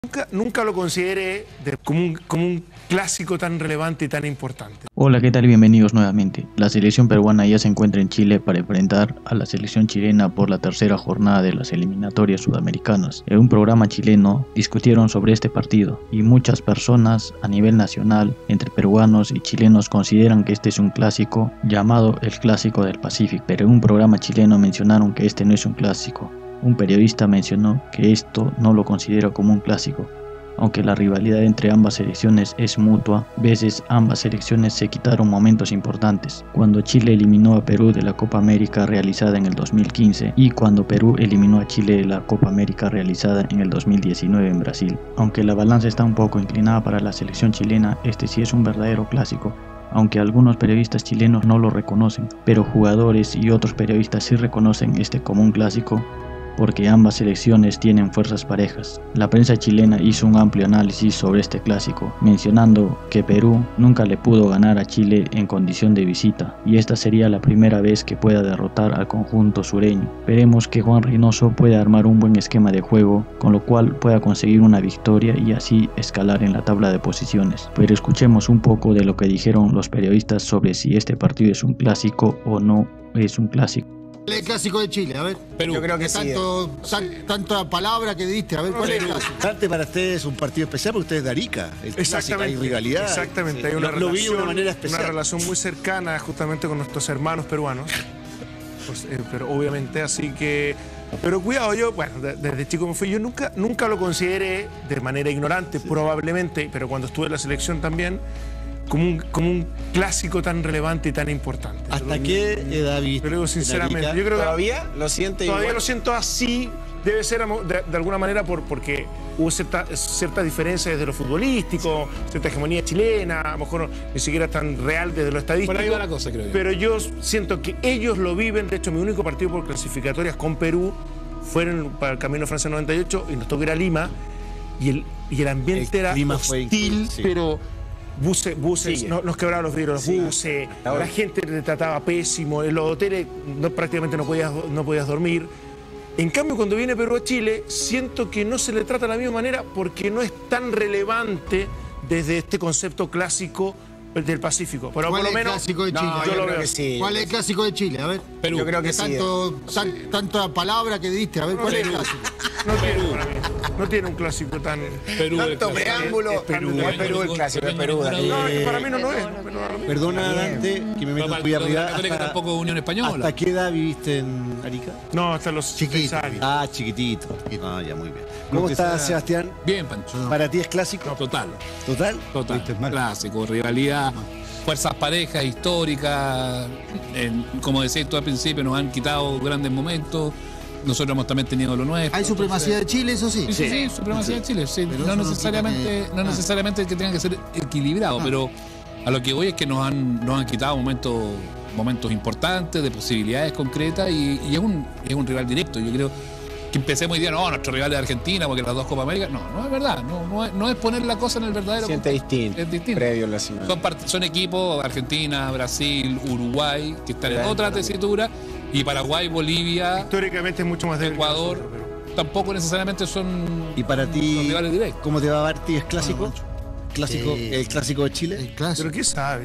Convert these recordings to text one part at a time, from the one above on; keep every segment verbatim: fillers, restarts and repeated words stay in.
Nunca, nunca lo consideré de, como, un, como un clásico tan relevante y tan importante. Hola, ¿qué tal? Bienvenidos nuevamente. La selección peruana ya se encuentra en Chile para enfrentar a la selección chilena por la tercera jornada de las eliminatorias sudamericanas. En un programa chileno discutieron sobre este partido y muchas personas a nivel nacional, entre peruanos y chilenos, consideran que este es un clásico llamado el Clásico del Pacífico, pero en un programa chileno mencionaron que este no es un clásico. Un periodista mencionó que esto no lo considera como un clásico. Aunque la rivalidad entre ambas selecciones es mutua, a veces ambas selecciones se quitaron momentos importantes. Cuando Chile eliminó a Perú de la Copa América realizada en el dos mil quince y cuando Perú eliminó a Chile de la Copa América realizada en el dos mil diecinueve en Brasil. Aunque la balanza está un poco inclinada para la selección chilena, este sí es un verdadero clásico. Aunque algunos periodistas chilenos no lo reconocen, pero jugadores y otros periodistas sí reconocen este como un clásico, porque ambas selecciones tienen fuerzas parejas. La prensa chilena hizo un amplio análisis sobre este clásico, mencionando que Perú nunca le pudo ganar a Chile en condición de visita, y esta sería la primera vez que pueda derrotar al conjunto sureño. Veremos que Juan Reynoso puede armar un buen esquema de juego, con lo cual pueda conseguir una victoria y así escalar en la tabla de posiciones. Pero escuchemos un poco de lo que dijeron los periodistas sobre si este partido es un clásico o no es un clásico. El clásico de Chile, a ver. Perú. Yo creo que tanto, sí. tan, tanta palabra que diste, a ver, ¿cuál es el clásico? Aparte para ustedes es un partido especial porque ustedes de Arica. El Exactamente. Hay rivalidad. Exactamente. Sí. Hay una lo, relación, lo vi de una manera especial. Una relación muy cercana justamente con nuestros hermanos peruanos. Pues, eh, pero obviamente así que... Pero cuidado, yo, bueno, desde chico me fui, yo nunca, nunca lo consideré de manera ignorante, sí. probablemente, pero cuando estuve en la selección también, como un, como un clásico tan relevante y tan importante. ¿Hasta lo, qué edad viste? Yo lo digo sinceramente. Yo creo que ¿Todavía lo siente Todavía igual? lo siento así. Debe ser de, de alguna manera por, porque hubo cierta, cierta diferencia desde lo futbolístico, cierta hegemonía chilena, a lo mejor ni siquiera tan real desde lo estadístico. Por ahí va la cosa, creo yo. Pero yo siento que ellos lo viven. De hecho, mi único partido por clasificatorias con Perú fueron para el Camino Francia noventa y ocho y nos tocó ir a Lima y el, y el ambiente el era hostil, sí. pero... Buses, buses sí, no, nos quebraban los vidrios, los sí, buses, la gente te trataba pésimo, en los hoteles no, prácticamente no podías, no podías dormir. En cambio, cuando viene Perú a Chile, siento que no se le trata de la misma manera porque no es tan relevante desde este concepto clásico del Pacífico. Pero ¿Cuál por lo es el menos, clásico de Chile? No, yo, yo lo veo. Que sí, ¿Cuál es el clásico de Chile? A ver. Perú. Yo creo que tanto, sí. Tan, tanta palabra que diste, a ver, ¿cuál Perú. es el clásico? No tiene, para mí, no tiene un clásico tan... Perú, tanto preámbulo. Es Perú, es Perú el clásico, es Perú. No, es que para mí no lo es. Perdona, Dante, que me meto muy arriba. Hasta, tampoco Unión Española. ¿Hasta qué edad viviste en Arica? No, hasta los chiquitos. Ah, chiquitito. Ah, ya, muy bien. ¿Cómo estás, Sebastián? Bien, Pancho. ¿Para ti es clásico? No, total. ¿Total? Total. Clásico, rivalidad. Fuerzas parejas históricas, eh, como decías tú al principio, nos han quitado grandes momentos. Nosotros hemos también tenido lo nuestro. ¿Hay supremacía entonces... de Chile, eso sí? Sí, sí, sí, supremacía sí. de Chile. Sí. No, necesariamente, no, no necesariamente que tenga que ser equilibrado, ah. pero a lo que voy es que nos han, nos han quitado momentos, momentos importantes, de posibilidades concretas, y, y es, un, es un rival directo. Yo creo que empecemos hoy día, no, nuestro rival es Argentina, porque las dos Copa América. No, no es verdad. No, no, es, no es poner la cosa en el verdadero. Siente distinto. Es distinto. Previo a la final. Son, son equipos, Argentina, Brasil, Uruguay, que están en otra tesitura, y Paraguay, Bolivia, históricamente es mucho más débil. Ecuador, pero... tampoco necesariamente son. ¿Y para ti, rivales directos? ¿Cómo te va a Barty? ¿Es clásico? ¿Clásico eh, ¿El clásico de Chile? El clásico. ¿Pero qué sabes?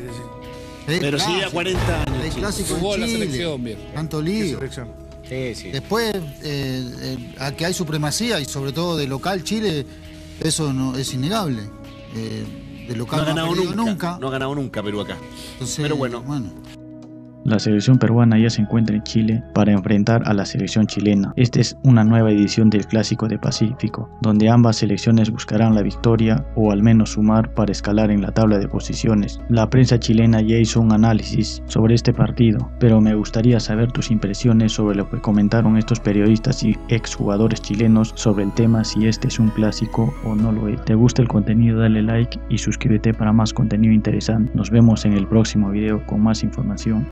Pero sí, a cuarenta años. El clásico Jugó de la Chile. selección, bien. Tanto lío. Sí, sí. Después, eh, eh, a que hay supremacía y sobre todo de local Chile, eso no es innegable. Eh, de local no ha ganado no nunca, nunca. No ha ganado nunca Perú acá. Entonces, pero bueno. bueno. La selección peruana ya se encuentra en Chile para enfrentar a la selección chilena. Esta es una nueva edición del Clásico de Pacífico, donde ambas selecciones buscarán la victoria o al menos sumar para escalar en la tabla de posiciones. La prensa chilena ya hizo un análisis sobre este partido, pero me gustaría saber tus impresiones sobre lo que comentaron estos periodistas y exjugadores chilenos sobre el tema, si este es un clásico o no lo es. ¿Te gusta el contenido? Dale like y suscríbete para más contenido interesante. Nos vemos en el próximo video con más información.